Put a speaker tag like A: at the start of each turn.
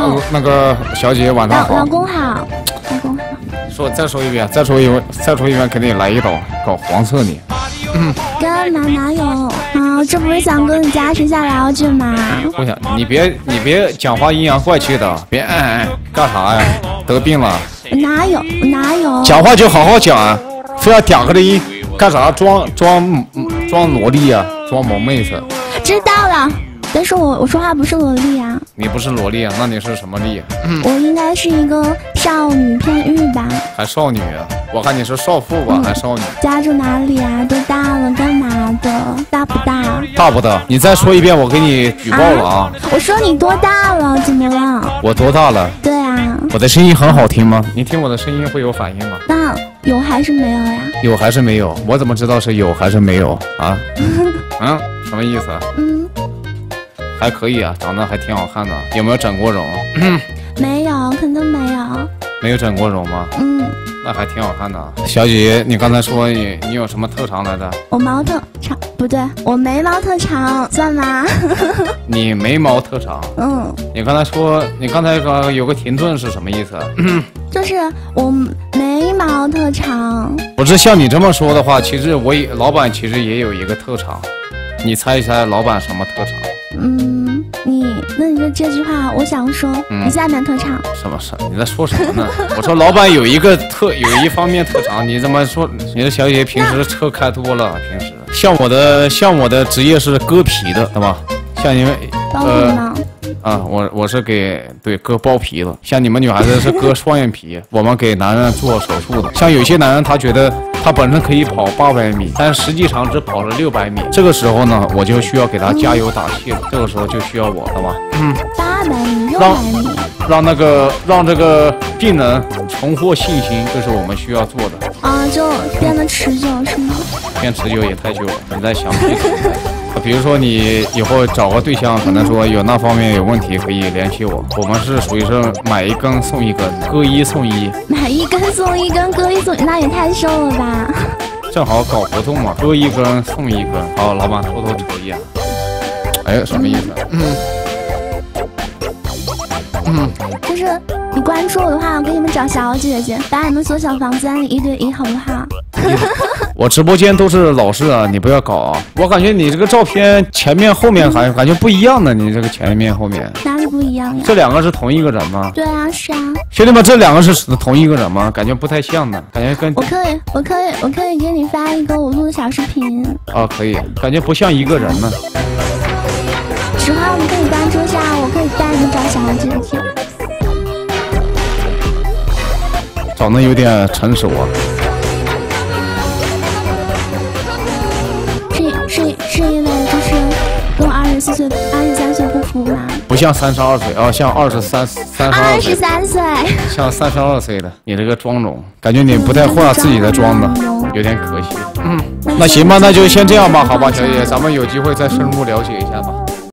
A: 那个小姐晚上好。
B: 老公好，老公好。
A: 再说一遍，再说一遍，给你来一刀，搞黄色你。
B: 干嘛哪有啊？这不是想跟你家学下聊去吗？
A: 我想你别讲话阴阳怪气的，别干啥呀？得病了？
B: 哪有？讲
A: 话就好好讲啊，非要嗲个的音干啥？装萝莉啊，装萌妹子。
B: 知道了。但是我说话不是萝莉啊，
A: 你不是萝莉啊？那你是什么莉？
B: 我应该是一个少女片玉吧？
A: 还少女啊？我看你是少妇吧，还少女？
B: 家住哪里啊？都大了，干嘛的？大不大？
A: 大不大？你再说一遍，我给你举报了啊！
B: 我说你多大了？怎么了？
A: 我多大了？
B: 对啊。
A: 我的声音很好听吗？你听我的声音会有反应吗？
B: 那有还是没有呀？
A: 有还是没有？我怎么知道是有还是没有啊？什么意思？还可以啊，长得还挺好看的。有没有整过容？
B: 没有，肯定没有。
A: 没有整过容吗？那还挺好看的。小姐姐，你刚才说你有什么特长来着？
B: 我毛特长，不对，我眉毛特长，算吗？
A: 你眉毛特长？你刚才有个停顿是什么意思？
B: 就是我眉毛特长。
A: 不是像你这么说的话，其实老板其实也有一个特长，你猜一猜老板什么特长？
B: 那你这句话，我想说，你下面特长
A: 什么？你在说什么呢？我说老板有一方面特长，你怎么说？你的小姐姐平时车开多了，平时像我的职业是割皮的，对吧？像你们
B: 包皮吗？
A: 我是割包皮的，像你们女孩子是割双眼皮，我们给男人做手术的。像有些男人他觉得他本身可以跑800米，但实际上只跑了600米，这个时候呢，我就需要给他加油打气了。这个时候就需要我，对吧
B: ？800米、600米，
A: 让这个病人重获信心，这是我们需要做的。
B: 就变得持久是吗？
A: 变持久也太久了，你在想比如说你以后找个对象，可能说有那方面有问题，可以联系我。我们是属于是买一根送一根，割一送一。
B: 买一根送一根，割一送，那也太瘦了吧？
A: 正好搞活动嘛，割一根送一根。好，老板偷偷瞅一眼。什么意思？
B: 就是你关注我的话，我给你们找小姐姐，把你们锁小房间里1对1，好不好？
A: 我直播间都是老式啊，你不要搞啊！我感觉你这个照片前面后面还感觉不一样的，你这个前面后面
B: 哪里不一样呀？
A: 这两个是同一个人吗？
B: 对啊，是啊。
A: 兄弟们，这两个是同一个人吗？感觉不太像的，感觉跟
B: 我可以给你发一个我录的小视频
A: 可以，感觉不像一个人呢。
B: 实话，我们可以关注一下，我可以带你找小姐姐。
A: 长得有点成熟啊。
B: 是因为就是跟我23岁不符吗？
A: 不像32岁像23岁，像32岁的。你这个妆容，感觉你不太化自己的妆的，有点可惜。那行吧，那就先这样吧，好吧，小姐姐，咱们有机会再深入了解一下吧。